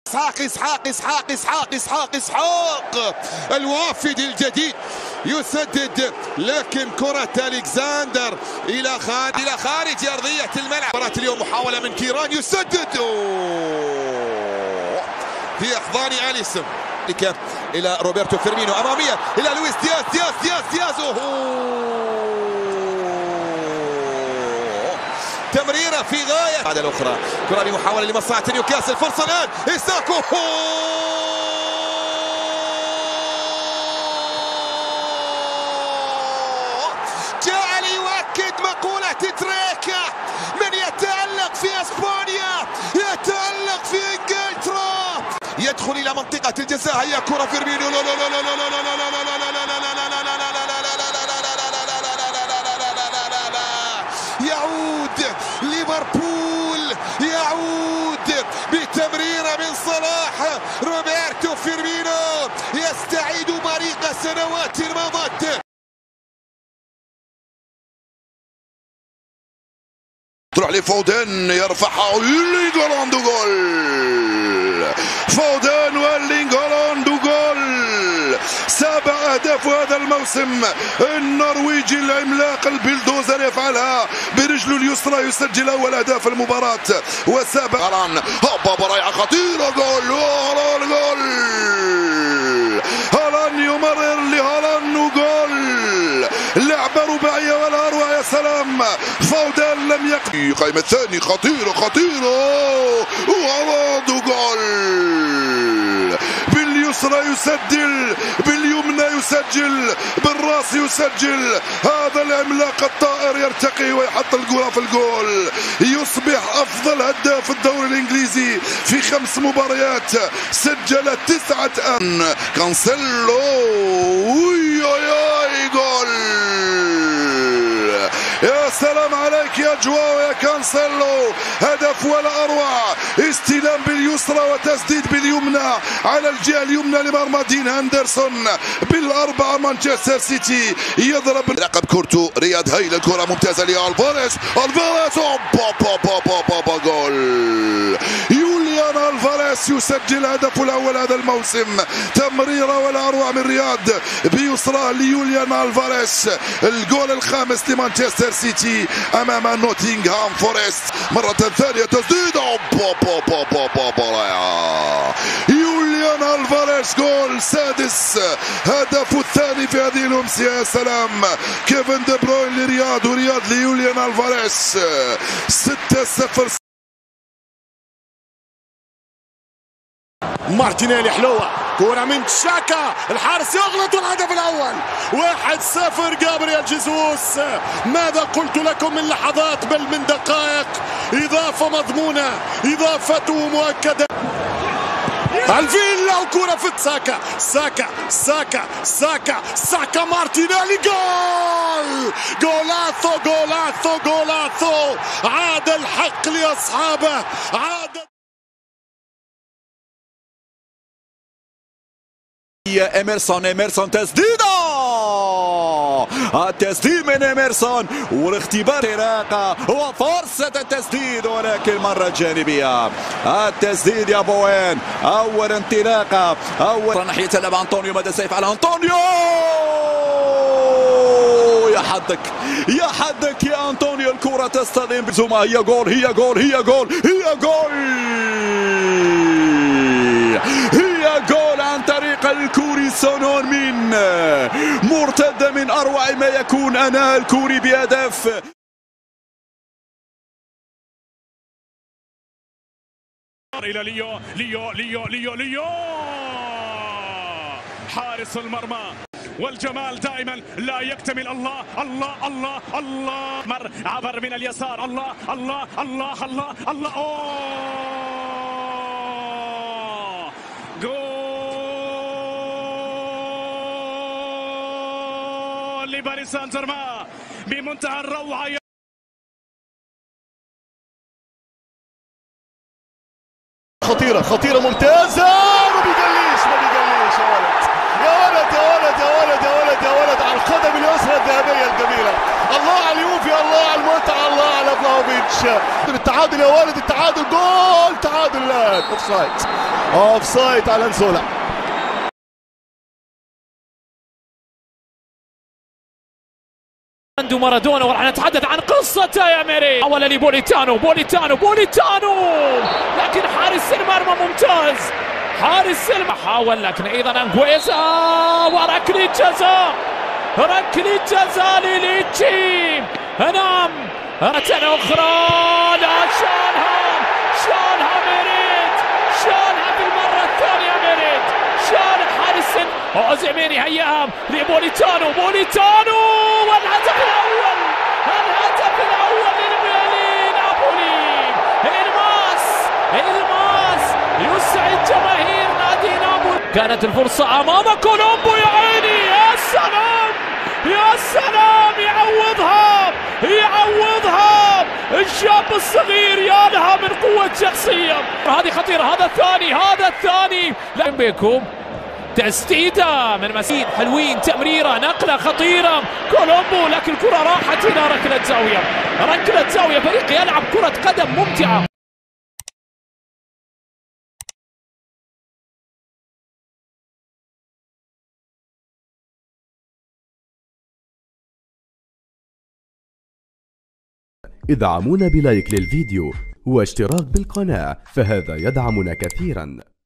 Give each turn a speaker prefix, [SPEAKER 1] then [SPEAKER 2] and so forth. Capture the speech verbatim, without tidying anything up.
[SPEAKER 1] اسحاق اسحاق اسحاق اسحاق اسحاق اسحاق الوافد الجديد يسدد، لكن كرة الكسندر الى خارج الى خارج ارضية الملعب. مباراة اليوم محاولة من كيران، يسدد في احضان اليسون الى روبرتو فيرمينو، امامية الى لويس دياز دياز دياز دياز تمريرة في غاية بعد الأخرى. كرة بمحاولة لمصلحة نيوكاسل، فرصة الآن إيساكو جعل يؤكد مقولة تريكا: من يتألق في اسبانيا يتألق في انجلترا. يدخل إلى منطقة الجزاء، هي كرة فيرمينو، لا لا لا لا لا لا لا لا لا لا يعود ليفربول، يعود بتمريرة من صلاح. روبرتو فيرمينو يستعيد مريق سنوات مضت.
[SPEAKER 2] تروح لفودن، يرفعها لينغولاند، جول فودن ولينغولاند، جول سبع أهداف هذا الموسم. النرويجي العملاق البلدوزر يفعلها برجله اليسرى، يسجل أول أهداف المباراة وسابع. هالان هوبا برايعة خطيرة، جول هالان، جول هالان يمرر لهالان، وجول لعبة رباعية ولا أروع. يا سلام، فودن لم يقف. قائمة الثاني خطيرة خطيرة، وهالان جول باليسرى يسجل، باليمنى يسجل، بالراس يسجل. هذا العملاق الطائر يرتقي ويحط الكرة في الجول، يصبح افضل هداف في الدوري الانجليزي في خمس مباريات، سجل تسعة ان كانسيلو، وياي جول. يا سلام عليك يا جواو يا كانسيلو، هدف ولا اروع. استلام باليسرى وتسديد باليمنى على الجهه اليمنى لمرمى دين هندرسون. بالاربعه مانشستر سيتي يضرب لقب كورتو. رياض هايل، الكره ممتازه لالفاريز، الفاريز اوبا جول. يوليان الفاريز يسجل هدفه الاول هذا الموسم. تمريره ولا اروع من رياض بيسرى ليوليان الفاريز، الجول الخامس لمانشستر سيتي امام نوتنغهام فورست. مرة ثانية تسديد، يوليان الفاريز، جول سادس، هدفه الثاني في هذه الأمسية. يا سلام، كيفن دي بروين لرياض، ورياض ليوليان الفاريز. ستة صفر.
[SPEAKER 3] مارتينيلي حلوة، كرة من شاكا، الحارس يغلط الهدف الأول. واحد صفر جابرييل جيسوس. ماذا قلت لكم من لحظات بل من دقائق؟ إضافة مضمونة، إضافته مؤكدة. الفيلا وكرة في ساكا ساكا ساكا ساكا ساكا مارتينيلي، جول جولاتو جولاتو جولاتو. عاد الحق لأصحابه، عاد.
[SPEAKER 4] إيمرسون إيمرسون تسديدة، التسديد من إيمرسون والاختبار انطلاقة وفرصة التسديد، ولكن مرة جانبية. التسديد يا بوين، أول انطلاقة، أول ناحية اللعب أنطونيو، ماذا سيفعل أنطونيو؟ يا حدك يا حدك يا أنطونيو، الكرة تصطدم بزوما. هي جول هي جول هي جول هي جول هي جول عن طريق الكوري سونون مين، مرتدة من أروع ما يكون. أنا الكوري بهدف.
[SPEAKER 5] إلى ليو ليو ليو ليو ليو حارس المرمى، والجمال دائما لا يكتمل. الله الله الله الله، مر عبر من اليسار، الله الله الله الله الله، أوه جول لباريس سان جيرمان بمنتهى الروعة.
[SPEAKER 3] خطيرة خطيرة ممتازة، ما بيقليش ما بيقليش يا ولد يا ولد يا ولد يا ولد يا ولد يا ولد، على القدم اليسرى الذهبية الجميلة. الله على اليوفي، الله على المتعة، الله على فلاوفيتش. التعادل يا ولد، التعادل، جول تعادل. الان اوف سايد، اوف سايد على نزولا.
[SPEAKER 6] عنده مارادونا وراح نتحدث عن قصته يا ميري. حاول لبوليتانو، بوليتانو بوليتانو لكن حارس المرمى ممتاز، حارس المرمى حاول لكن ايضا انجويزا وركله جزاء، ركله جزاء لليتشي. نعم مرة أخرى، لا شالها شالها ميريت، شالها بالمرة الثانية ميريت، شال حارس أوزيميني، هياها لبوليتانو، بوليتانو والهدف الأول، الهدف الأول لنابولي. إلماس إلماس يسعد جماهير نادي نابولي. كانت الفرصة أمام كولومبو، يا عيني، يا سلام يا سلام، يعوضها يعوضها الشاب الصغير، يا لها من قوة شخصية. هذه خطيرة، هذا الثاني، هذا الثاني. لا بكم تسديدة من مسيد، حلوين، تمريرة، نقلة خطيرة، كولومبو لكن الكرة راحت إلى ركلة زاوية، ركلة زاوية. فريق يلعب كرة قدم ممتعة.
[SPEAKER 7] ادعمونا بلايك للفيديو واشتراك بالقناة، فهذا يدعمنا كثيرا.